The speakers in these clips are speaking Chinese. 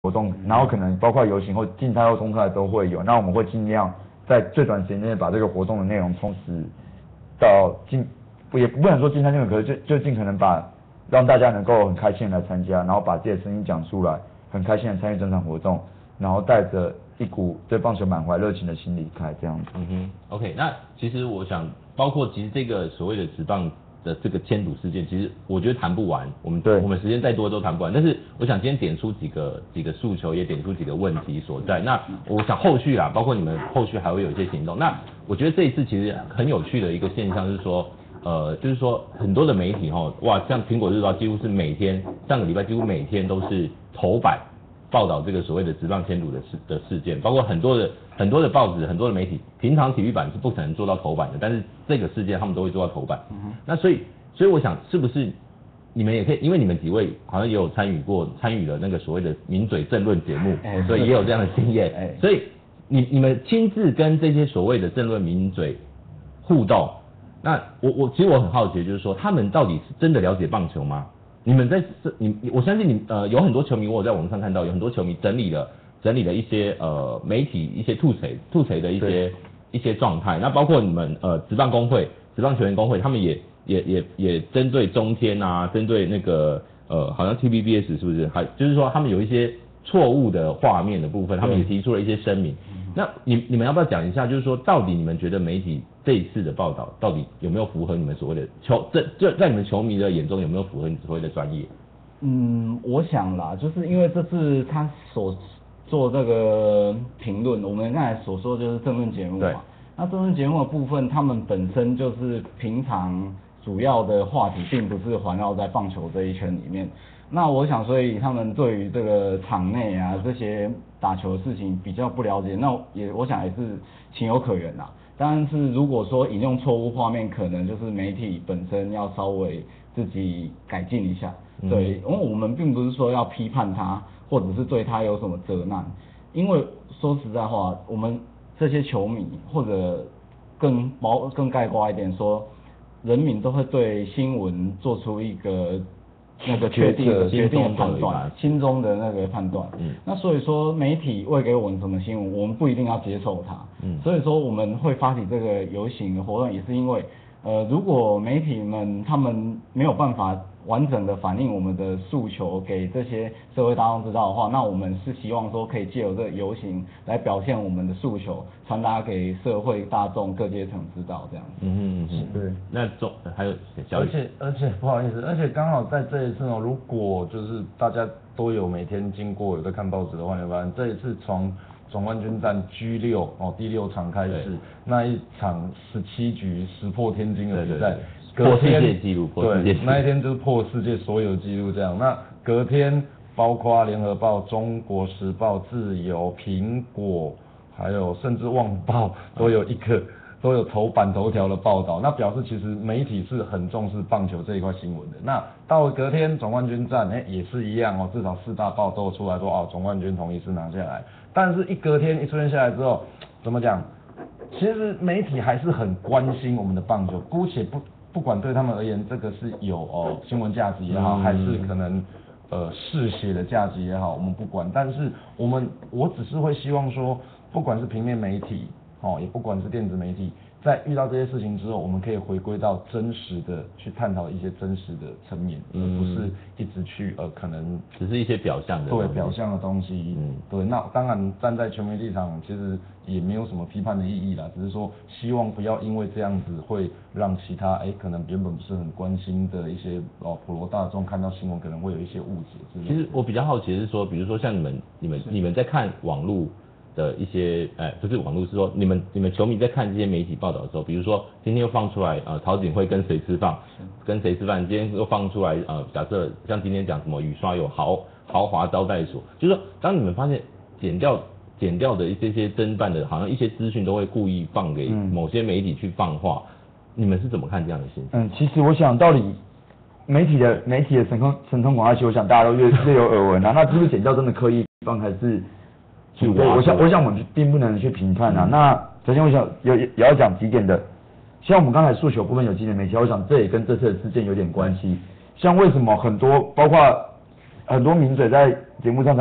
活动，然后可能包括游行或静态或公开都会有。那我们会尽量在最短时间内把这个活动的内容充实到也不能说尽善尽美，可是就尽可能让大家能够很开心的来参加，然后把自己的声音讲出来，很开心的参与整场活动，然后带着一股对棒球满怀热情的心离开这样子。 OK， 那其实我想，包括其实这个所谓的职棒的这个迁赌事件，其实我觉得谈不完，我们时间再多都谈不完。但是我想今天点出几个诉求，也点出几个问题所在。那我想后续啊，包括你们后续还会有一些行动。那我觉得这一次其实很有趣的一个现象是说，就是说很多的媒体哇，像苹果日报几乎是上个礼拜几乎每天都是头版报道这个所谓的职棒迁赌的事件，包括很多的报纸、很多的媒体，平常体育版是不可能做到头版的，但是这个事件他们都会做到头版。那所以我想是不是你们也可以，因为你们几位好像也有参与了那个所谓的名嘴政论节目，所以也有这样的经验，所以你们亲自跟这些所谓的政论名嘴互动，那其实我很好奇，就是说他们到底是真的了解棒球吗？你们我相信有很多球迷，我有在网上看到有很多球迷整理了一些媒体一些吐槽的一些状态，那包括你们职棒球员工会，他们也针对中天啊，针对那个好像 TVBS 是不是？就是说他们有一些错误的画面的部分，他们也提出了一些声明。那你们要不要讲一下，就是说到底你们觉得媒体这一次的报道到底有没有符合你们所谓的在你们球迷的眼中有没有符合你所谓的专业？ 我想啦，就是因为这次他所做这个评论，我们刚才所说的就是政论节目嘛。那政论节目的部分，他们本身就是平常主要的话题，并不是环绕在棒球这一圈里面。那我想，所以他们对于这个场内啊这些打球的事情比较不了解，那我想也是情有可原啦。但是如果说引用错误画面，可能就是媒体本身要稍微自己改进一下。对，因为我们并不是说要批判他，或者是对他有什么责难，因为说实在话，我们这些球迷或者更概括一点说，人民都会对新闻做出一个那个决定的判断，心中的那个判断。那所以说媒体喂给我们什么新闻，我们不一定要接受它。所以说我们会发起这个游行的活动，也是因为如果媒体们他们没有办法完整的反映我们的诉求给这些社会大众知道的话，那我们是希望说可以借由这个游行来表现我们的诉求，传达给社会大众各阶层知道这样子。 对。 那还有而且不好意思，而且刚好在这一次如果就是大家都有每天经过有在看报纸的话，你会发现这一次从总冠军战 G6 第6场开始，那一场17局石破天惊的比赛。 破世界纪录， 对，那一天就是破世界所有纪录这样。那隔天包括联合报、中国时报、自由、苹果，还有甚至旺报都有头版头条的报道。那表示其实媒体是很重视棒球这一块新闻的。那到了隔天总冠军战，也是一样至少4大报都有出来说总冠军同一次拿下来。但是隔天一出现下来之后，怎么讲？其实媒体还是很关心我们的棒球，姑且不管对他们而言，这个是有新闻价值也好，还是可能嗜血的价值也好，我们不管。但是我只是会希望说，不管是平面媒体也不管是电子媒体，在遇到这些事情之后，我们可以回归到真实的去探讨一些真实的层面，而不是一直去可能只是一些表象的表象的东西。对，那当然站在球迷立场，其实也没有什么批判的意义啦，只是说希望不要因为这样子会让其他可能原本不是很关心的一些普罗大众看到新闻可能会有一些误解之类的。 其实我比较好奇的是说，比如说像你们在看网络的一些不是网络，是说你们球迷在看这些媒体报道的时候，比如说今天又放出来曹景辉跟谁吃饭，今天又放出来假设像今天讲什么雨刷有豪华招待所，就是说当你们发现剪掉的这些侦办的，好像一些资讯都会故意放给某些媒体去放话，你们是怎么看这样的现象？ 其实我想到底媒体的神通广大，我想大家都略有耳闻啊。那是不是剪掉真的刻意放还是？我想我们并不能去评判啊。那首先我想也要讲几点的，像我们刚才诉求部分有几点没提，我想这也跟这次的事件有点关系。像为什么包括很多名嘴在节目上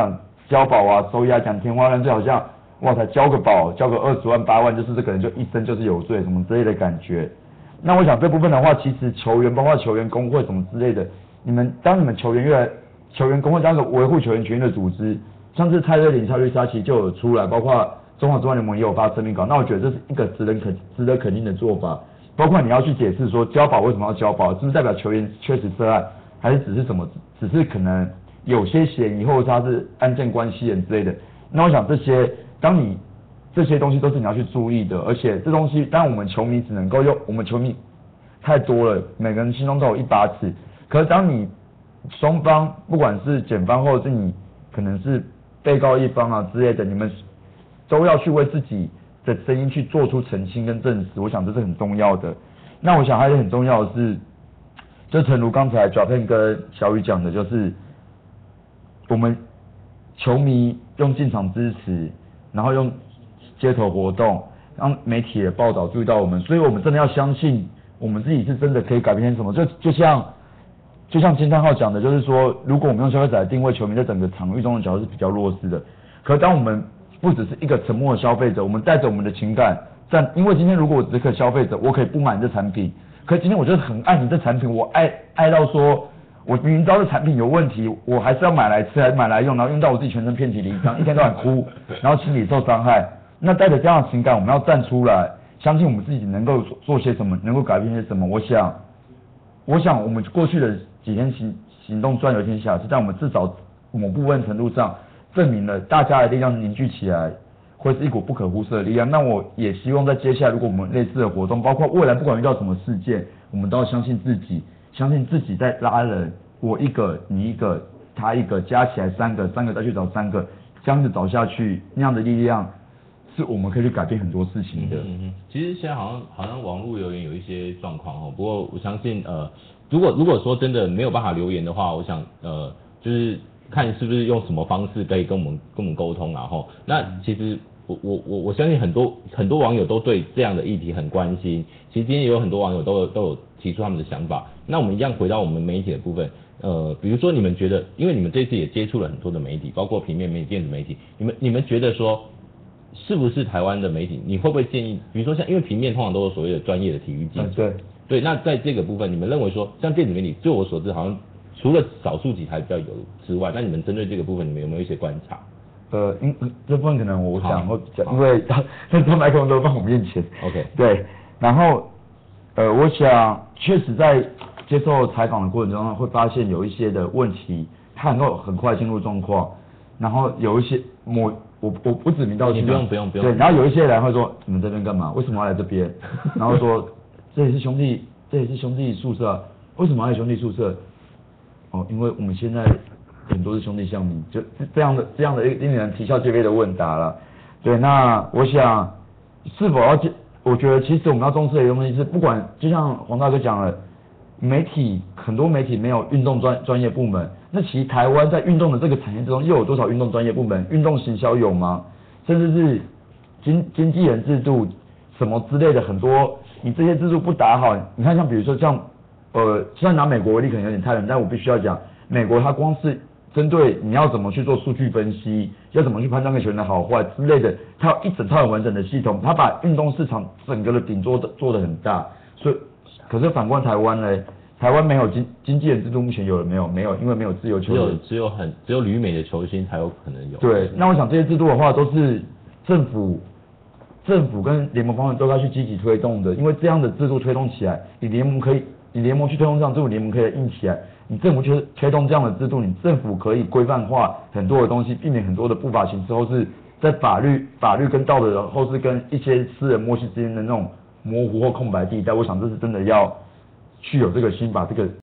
交保啊、收押讲天花乱坠，好像哇才交个保，交个20万8万，就是这个人就一生就是有罪什么之类的感觉。那我想这部分的话，其实球员包括球员工会什么之类的，当你们球员工会当个维护球员权益的组织，像是蔡瑞麟、蔡律师其实就有出来，包括中华职棒联盟也有发声明稿。那我觉得这是一个值得肯定的做法。包括你要去解释说交保为什么要交保，是不是代表球员确实涉案，还是只是可能有些嫌疑或者他是案件关系人之类的。那我想这些东西都是你要去注意的，而且这东西当然我们球迷只能够用，我们球迷太多了，每个人心中都有一把尺。可是当你双方不管是检方或者是你可能是被告一方啊之类的，你们都要去为自己的声音去做出澄清跟证实，我想这是很重要的。那我想还有很重要的是，就诚如刚才 Japan 跟小雨讲的，就是我们球迷用进场支持，然后用街头活动，让媒体的报道注意到我们，所以我们真的要相信我们自己是真的可以改变什么。就像金三浩讲的，就是说，如果我们用消费者来定位球迷在整个场域中的角色是比较弱势的，可当我们不只是一个沉默的消费者，我们带着我们的情感，因为今天如果我只是个消费者，我可以不买你这产品，可是今天我就是很爱你这产品，我爱到说，我明明知道这产品有问题，我还是要买来吃，还是买来用，然后用到我自己全身遍体鳞伤，一天到晚哭，然后心理受伤害。那带着这样的情感，我们要站出来，相信我们自己能够做些什么，能够改变些什么。我想我们过去的几天行动转游天下，是在我们至少某部分程度上证明了大家的力量凝聚起来，会是一股不可忽视的力量。那我也希望在接下来，如果我们类似的活动，包括未来不管遇到什么事件，我们都要相信自己在拉人，我一个你一个他一个，加起来三个再去找3个，这样子找下去，那样的力量是我们可以去改变很多事情的。 其实现在好像网络留言有一些状况哦，不过我相信如果说真的没有办法留言的话，我想就是看是不是用什么方式可以跟我们沟通啊吼。那其实我相信很多网友都对这样的议题很关心。其实今天也有很多网友都有提出他们的想法。那我们一样回到我们媒体的部分，比如说你们觉得，因为你们这次也接触了很多的媒体，包括平面媒体、电子媒体，你们觉得说是不是台湾的媒体，你会不会建议，比如说像因为平面通常都有所谓的专业的体育记者，对，那在这个部分，你们认为说像电子媒体，据我所知好像除了少数几台比较有之外，那你们针对这个部分，你们有没有一些观察？ 这部分可能我想会讲，因为他麦克风都放我面前。 OK。 对，然后我想确实在接受采访的过程中，会发现有一些的问题，他能够很快进入状况，然后有一些我不指名道姓， 不用。 对，然后有一些人会说你们这边干嘛？为什么要来这边？然后说这也是兄弟宿舍啊，为什么要来兄弟宿舍？哦，因为我们现在很多是兄弟象迷，就这样的令人啼笑皆非的问答了。对，那我想是否要我觉得其实我们要重视的东西是，不管就像黄大哥讲了，很多媒体没有运动专业部门，那其实台湾在运动的这个产业之中，又有多少运动专业部门？运动行销有吗？甚至是经纪人制度什么之类的，很多你这些制度不打好，你看像比如说像虽然拿美国为例可能有点太冷，但我必须要讲，美国它光是针对你要怎么去做数据分析，要怎么去判断个球员的好坏之类的，它有一整套很完整的系统，它把运动市场整个的顶做得很大。所以，可是反观台湾呢，台湾没有经纪人制度，目前有了没有？没有，因为没有自由球员， 只有旅美的球星才有可能有。 对，那我想这些制度的话，都是政府跟联盟方面都要去积极推动的，因为这样的制度推动起来，你联盟去推动这样制度，联盟可以硬起来。你政府去推动这样的制度，你政府可以规范化很多的东西，避免很多的不法行事，或是在法律跟道德，或是跟一些私人默契之间的那种模糊或空白地带。我想这是真的要去有这个心，把这个